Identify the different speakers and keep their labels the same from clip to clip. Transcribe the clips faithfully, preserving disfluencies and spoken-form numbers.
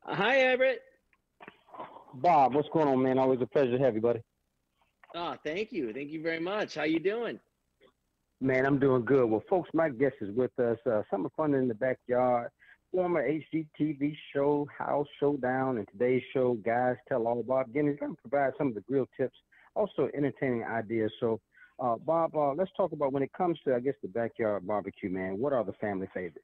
Speaker 1: Hi, Everett.
Speaker 2: Bob, what's going on, man? Always a pleasure to have you, buddy.
Speaker 1: Oh, thank you. Thank you very much. How you doing?
Speaker 2: Man, I'm doing good. Well, folks, my guest is with us. Uh, Summer Fun in the Backyard, former H G T V show, House Showdown, and today's show, Guys Tell All. Bob Guiney is going to provide some of the grill tips, also entertaining ideas. So, uh, Bob, uh, let's talk about when it comes to, I guess, the backyard barbecue, man. What are the family favorites?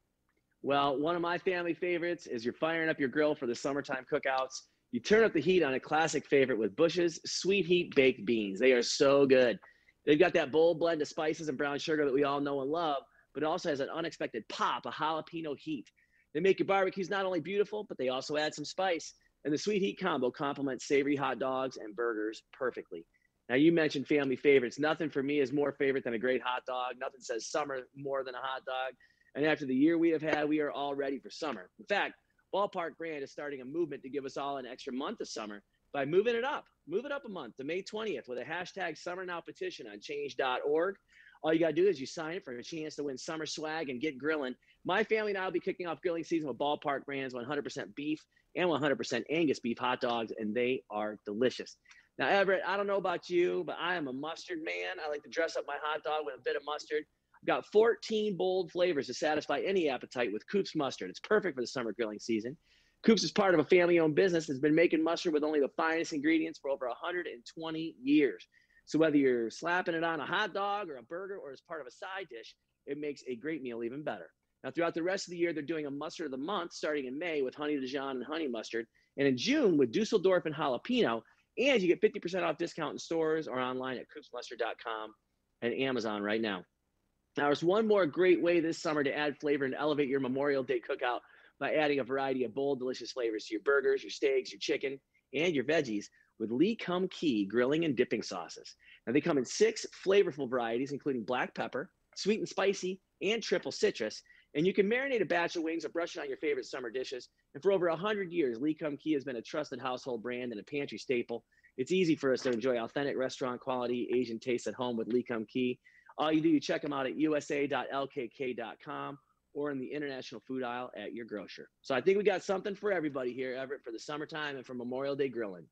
Speaker 1: Well, one of my family favorites is you're firing up your grill for the summertime cookouts. You turn up the heat on a classic favorite with Bush's Sweet Heat Baked Beans. They are so good. They've got that bold blend of spices and brown sugar that we all know and love, but it also has an unexpected pop of jalapeno heat. They make your barbecues not only beautiful, but they also add some spice. And the Sweet Heat combo complements savory hot dogs and burgers perfectly. Now, you mentioned family favorites. Nothing for me is more favorite than a great hot dog. Nothing says summer more than a hot dog. And after the year we have had, we are all ready for summer. In fact, Ballpark Brand is starting a movement to give us all an extra month of summer by moving it up. Move it up a month to May twentieth with a hashtag Summer Now petition on change dot org. All you got to do is you sign it for a chance to win summer swag and get grilling. My family and I will be kicking off grilling season with Ballpark Brand's one hundred percent beef and one hundred percent Angus beef hot dogs, and they are delicious. Now, Everett, I don't know about you, but I am a mustard man. I like to dress up my hot dog with a bit of mustard. I've got fourteen bold flavors to satisfy any appetite with Coop's Mustard. It's perfect for the summer grilling season. Coop's is part of a family-owned business that's been making mustard with only the finest ingredients for over one hundred twenty years. So whether you're slapping it on a hot dog or a burger or as part of a side dish, it makes a great meal even better. Now, throughout the rest of the year, they're doing a mustard of the month, starting in May with Honey Dijon and Honey Mustard, and in June with Dusseldorf and Jalapeno. And you get fifty percent off discount in stores or online at coops mustard dot com and Amazon right now. Now, there's one more great way this summer to add flavor and elevate your Memorial Day cookout by adding a variety of bold, delicious flavors to your burgers, your steaks, your chicken, and your veggies with Lee Kum Kee grilling and dipping sauces. Now, they come in six flavorful varieties, including black pepper, sweet and spicy, and triple citrus. And you can marinate a batch of wings or brush it on your favorite summer dishes. And for over one hundred years, Lee Kum Kee has been a trusted household brand and a pantry staple. It's easy for us to enjoy authentic restaurant quality Asian taste at home with Lee Kum Kee. All you do, you check them out at U S A dot L K K dot com or in the international food aisle at your grocer. So I think we got something for everybody here, Everett, for the summertime and for Memorial Day grilling.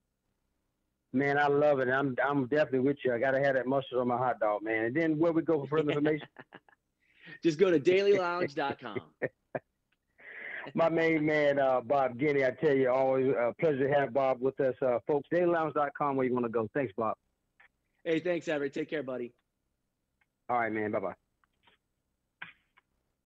Speaker 2: Man, I love it. I'm I'm definitely with you. I gotta have that mustard on my hot dog, man. And then where we go for further information?
Speaker 1: Just go to daily lounge dot com.
Speaker 2: My main man, uh, Bob Guiney, I tell you, always a pleasure to have Bob with us. Uh, folks, daily lounge dot com where you want to go. Thanks, Bob.
Speaker 1: Hey, thanks, Everett. Take care, buddy.
Speaker 2: All right, man. Bye-bye.